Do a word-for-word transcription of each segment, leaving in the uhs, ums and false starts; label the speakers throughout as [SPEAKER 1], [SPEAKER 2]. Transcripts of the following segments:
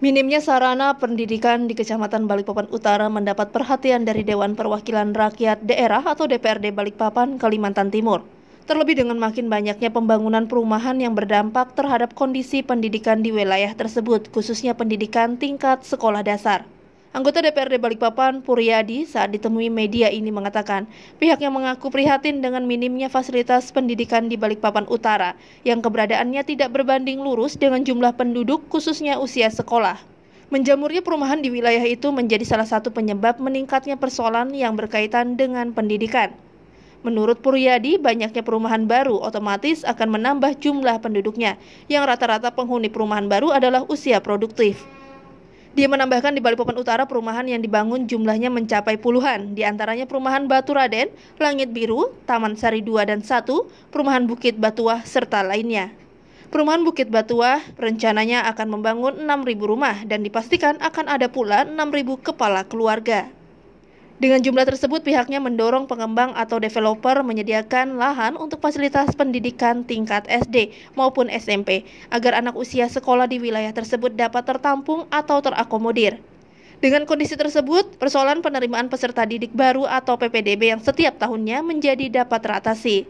[SPEAKER 1] Minimnya sarana pendidikan di Kecamatan Balikpapan Utara mendapat perhatian dari Dewan Perwakilan Rakyat Daerah atau D P R D Balikpapan, Kalimantan Timur. Terlebih dengan makin banyaknya pembangunan perumahan yang berdampak terhadap kondisi pendidikan di wilayah tersebut, khususnya pendidikan tingkat sekolah dasar. Anggota D P R D Balikpapan, Puryadi, saat ditemui media ini mengatakan, pihaknya mengaku prihatin dengan minimnya fasilitas pendidikan di Balikpapan Utara, yang keberadaannya tidak berbanding lurus dengan jumlah penduduk khususnya usia sekolah. Menjamurnya perumahan di wilayah itu menjadi salah satu penyebab meningkatnya persoalan yang berkaitan dengan pendidikan. Menurut Puryadi, banyaknya perumahan baru otomatis akan menambah jumlah penduduknya, yang rata-rata penghuni perumahan baru adalah usia produktif. Dia menambahkan di Balikpapan Utara perumahan yang dibangun jumlahnya mencapai puluhan, di antaranya perumahan Batu Raden, Langit Biru, Taman Sari dua dan satu, perumahan Bukit Batuah, serta lainnya. Perumahan Bukit Batuah rencananya akan membangun enam ribu rumah dan dipastikan akan ada pula enam ribu kepala keluarga. Dengan jumlah tersebut, pihaknya mendorong pengembang atau developer menyediakan lahan untuk fasilitas pendidikan tingkat S D maupun S M P, agar anak usia sekolah di wilayah tersebut dapat tertampung atau terakomodir. Dengan kondisi tersebut, persoalan penerimaan peserta didik baru atau P P D B yang setiap tahunnya menjadi dapat teratasi.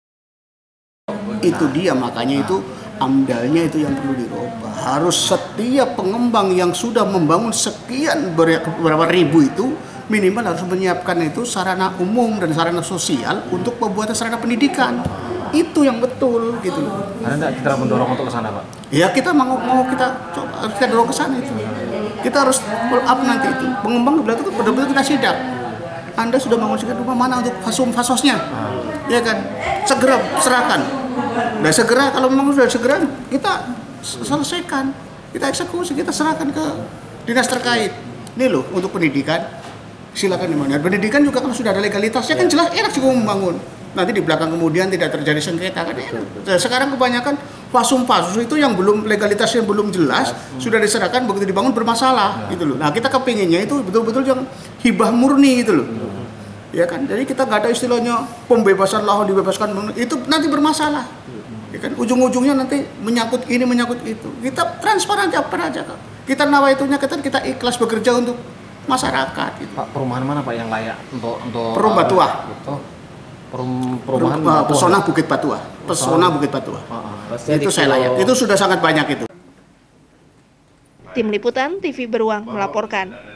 [SPEAKER 2] Itu dia, makanya itu amdalnya itu yang perlu dirubah. Harus setiap pengembang yang sudah membangun sekian berapa ribu itu, minimal harus menyiapkan itu sarana umum dan sarana sosial untuk pembuatan sarana pendidikan. Itu yang betul gitu loh.
[SPEAKER 3] Ada nggak kita mendorong untuk ke sana, Pak?
[SPEAKER 2] Ya kita mau mau kita coba kita dorong ke sana itu. Kita harus pull up nanti itu. Pengembang berarti itu benar-benar kita sidak. Anda sudah bangun sekian rumah, mana untuk fasum fasosnya? Hmm. Ya kan? Segera serahkan. Nah segera kalau memang sudah segera kita selesaikan. Kita eksekusi, kita serahkan ke dinas terkait. Ini loh untuk pendidikan. Silakan dimana. Pendidikan juga kalau sudah ada legalitasnya kan jelas enak juga membangun. Nanti di belakang kemudian tidak terjadi sengketa kan enak. Sekarang kebanyakan fasum-fasus itu yang belum legalitasnya belum jelas sudah diserahkan begitu dibangun bermasalah gitu loh. Nah kita kepinginnya itu betul-betul yang hibah murni gitu loh. Ya kan. Jadi kita nggak ada istilahnya pembebasan lahan dibebaskan itu nanti bermasalah. Ya kan. Ujung-ujungnya nanti menyangkut ini menyangkut itu. Kita transparan apa aja kan. Kita nawaitunya kita kita ikhlas bekerja untuk masyarakat gitu.
[SPEAKER 3] Pak, perumahan mana Pak yang layak untuk untuk
[SPEAKER 2] Perum Batuah.
[SPEAKER 3] Betul. Perum, perumahan
[SPEAKER 2] Perum, uh, Pesona Bukit Batuah. Pesona Bukit Batuah. Uh, uh, itu saya layak. Itu sudah sangat banyak itu.
[SPEAKER 1] Tim Liputan T V Beruang melaporkan.